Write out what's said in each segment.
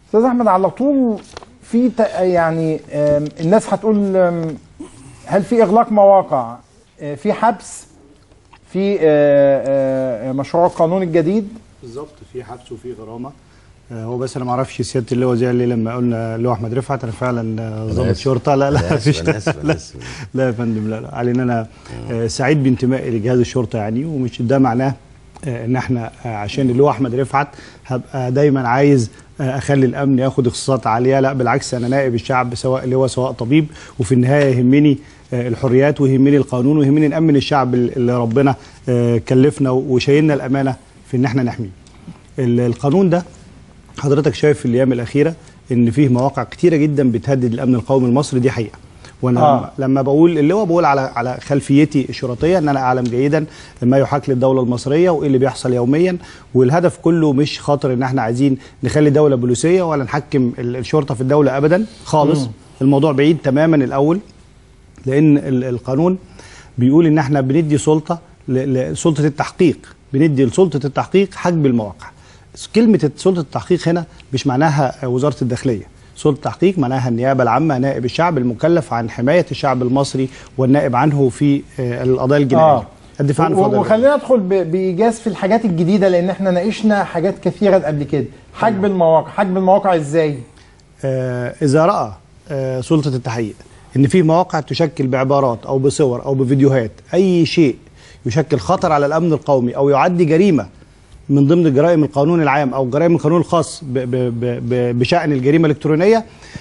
استاذ احمد، على طول في يعني الناس هتقول هل في اغلاق مواقع، في حبس، في مشروع القانون الجديد؟ بالظبط، في حبس وفي غرامه. هو بس انا ما اعرفش سياده اللواء زعل ليه لما قلنا اللواء احمد رفعت. انا فعلا ضابط شرطه. لا مفيش. لا يا فندم، لا علينا. انا سعيد بانتمائي لجهاز الشرطه يعني، ومش ده معناه ان احنا عشان اللواء احمد رفعت هبقى دايما عايز اخلي الامن ياخد اختصاصات عاليه. لا بالعكس، انا نائب الشعب سواء لواء سواء طبيب، وفي النهايه يهمني الحريات ويهمني القانون ويهمني نامن الشعب اللي ربنا كلفنا وشايلنا الامانه في ان احنا نحميه. القانون ده حضرتك شايف في الايام الاخيره ان فيه مواقع كتيره جدا بتهدد الامن القومي المصري، دي حقيقه. وانا لما بقول اللواء بقول على خلفيتي الشرطيه ان انا اعلم جيدا ما يحاك للدوله المصريه وايه اللي بيحصل يوميا، والهدف كله مش خاطر ان احنا عايزين نخلي دوله بوليسيه ولا نحكم الشرطه في الدوله ابدا خالص. الموضوع بعيد تماما الاول، لان القانون بيقول ان احنا بندي سلطه لسلطه التحقيق، بندي لسلطه التحقيق حجب المواقع. كلمه سلطه التحقيق هنا مش معناها وزاره الداخليه. سلطه التحقيق معناها النيابه العامه، نائب الشعب المكلف عن حمايه الشعب المصري والنائب عنه في القضايا الجنائيه. الدفاع عن الفضائل. وخلينا ندخل بايجاز في الحاجات الجديده، لان احنا ناقشنا حاجات كثيره قبل كده. حجب المواقع، حجب المواقع ازاي؟ اذا راى سلطه التحقيق ان في مواقع تشكل بعبارات او بصور او بفيديوهات اي شيء يشكل خطر على الامن القومي او يعد جريمه من ضمن جرائم القانون العام او جرائم القانون الخاص بشأن الجريمه الالكترونيه،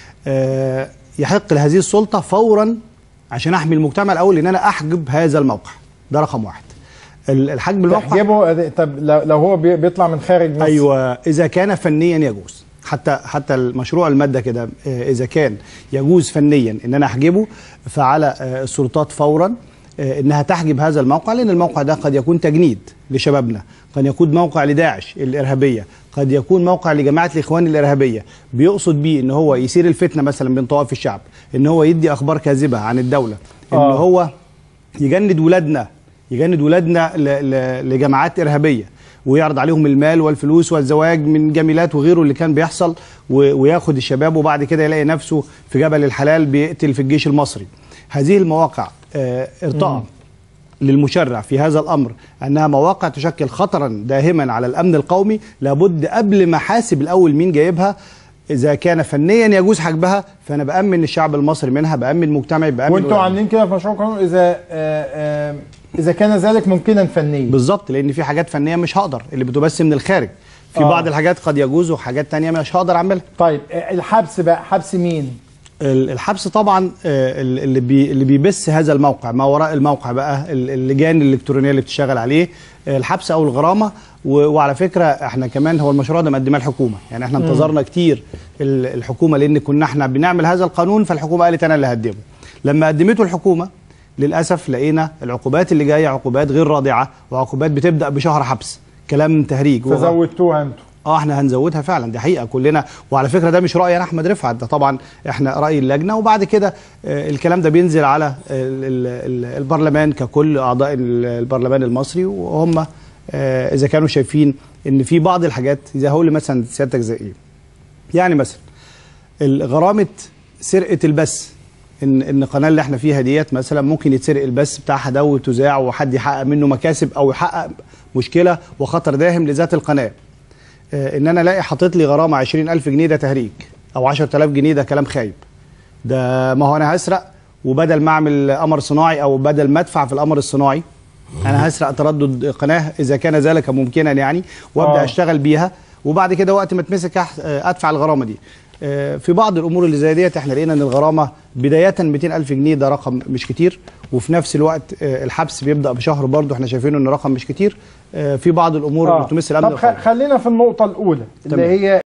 يحق لهذه السلطه فورا عشان احمي المجتمع الاول ان انا احجب هذا الموقع. ده رقم واحد. الحجب الموقع تحجبه. طب لو هو بيطلع من خارج مصر؟ ايوه، اذا كان فنيا يجوز. حتى المشروع الماده كده اذا كان يجوز فنيا ان انا احجبه، فعلى السلطات فورا انها تحجب هذا الموقع، لان الموقع ده قد يكون تجنيد لشبابنا، قد يكون موقع لداعش الارهابيه، قد يكون موقع لجماعه الاخوان الارهابيه بيقصد بيه ان هو يثير الفتنه مثلا بين طوائف الشعب، ان هو يدي اخبار كاذبه عن الدوله، ان هو يجند ولادنا لجماعات ارهابيه ويعرض عليهم المال والفلوس والزواج من جميلات وغيره اللي كان بيحصل، وياخد الشباب وبعد كده يلاقي نفسه في جبل الحلال بيقتل في الجيش المصري. هذه المواقع ارتأى للمشرع في هذا الأمر أنها مواقع تشكل خطرا داهما على الأمن القومي، لابد قبل ما حاسب الأول مين جايبها. إذا كان فنيا يجوز حجبها فأنا بأمن الشعب المصري منها، بأمن مجتمعي، بأمن. وأنتوا عاملين كده في مشروع القانون إذا كان ذلك ممكنا فنيا. بالظبط، لأن في حاجات فنية مش هقدر، اللي بتبث من الخارج. في بعض الحاجات قد يجوز وحاجات تانية مش هقدر أعملها. طيب الحبس بقى، حبس مين؟ الحبس طبعا اللي بيبث هذا الموقع، ما وراء الموقع بقى اللجان الالكترونيه اللي بتشتغل عليه، الحبس او الغرامه. وعلى فكره احنا كمان هو المشروع ده مقدماه الحكومه، يعني احنا انتظرنا كتير الحكومه، لان كنا احنا بنعمل هذا القانون فالحكومه قالت انا اللي هقدمه. لما قدمته الحكومه للاسف لقينا العقوبات اللي جايه عقوبات غير رادعه، وعقوبات بتبدا بشهر حبس، كلام تهريج. فزودتوها انتوا؟ احنا هنزودها فعلا، دي حقيقه كلنا. وعلى فكره ده مش رايي انا احمد رفعت، ده طبعا احنا راي اللجنه، وبعد كده الكلام ده بينزل على البرلمان ككل، اعضاء البرلمان المصري، وهم اذا كانوا شايفين ان في بعض الحاجات، زي هقول مثلا سيادتك زي ايه؟ يعني مثلا غرامه سرقه البث، ان القناه اللي احنا فيها ديت مثلا ممكن يتسرق البث بتاعها ده وتذاع وحد يحقق منه مكاسب او يحقق مشكله وخطر داهم لذات القناه. ان انا الاقي حاطط لي غرامه 20,000 جنيه، ده تهريج، او 10,000 جنيه، ده كلام خايب. ده ما هو انا هسرق، وبدل ما اعمل قمر صناعي او بدل ما ادفع في القمر الصناعي انا هسرق تردد قناه اذا كان ذلك ممكنا يعني، وابدا اشتغل بيها، وبعد كده وقت ما اتمسك ادفع الغرامه دي. في بعض الامور اللي زي ديت احنا لقينا ان الغرامه بدايه 200,000 جنيه ده رقم مش كتير، وفي نفس الوقت الحبس بيبدا بشهر برضه احنا شايفينه ان رقم مش كتير. في بعض الامور اللي تمس الامن. طب خلينا في النقطه الاولى اللي هي